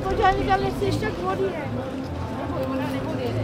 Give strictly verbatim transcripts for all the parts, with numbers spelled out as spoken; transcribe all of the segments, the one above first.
Podívej, někam nechci ještě tak vody, ne? Nebo voda, nebo jede.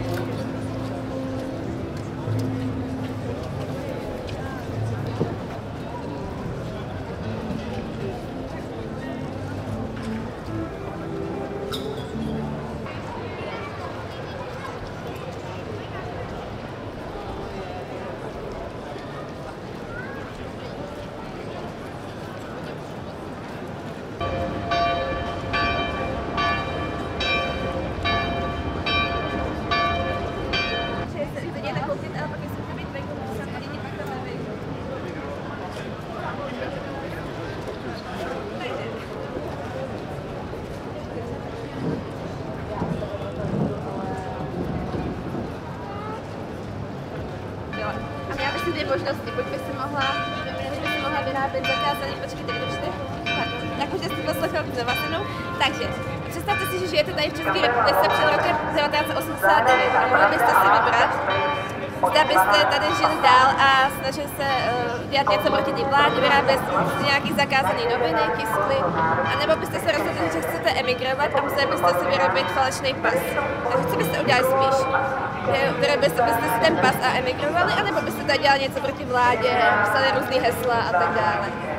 A měla bych si dvě možnosti, buď by si mohla, by si mohla vyrábět zakázaný, počkejte, kdo čte? Tak už jste poslechl za Vasenu. Takže, představte si, že žijete tady v České republice před rokem devatenáct set osmdesát devět a mohli byste si vybrat, zda byste tady žili dál a snažili se uh, dělat něco proti té vládě, vyrábět nějaký zakázaný noviny, tiskly, anebo byste se rozhodli, že chcete emigrovat a museli byste si vyrobit falešný pas. Takže co byste udělali spíš? Vyrobili byste si ten pas a emigrovali, anebo byste tady dělali něco proti vládě, psali různý hesla a tak dále.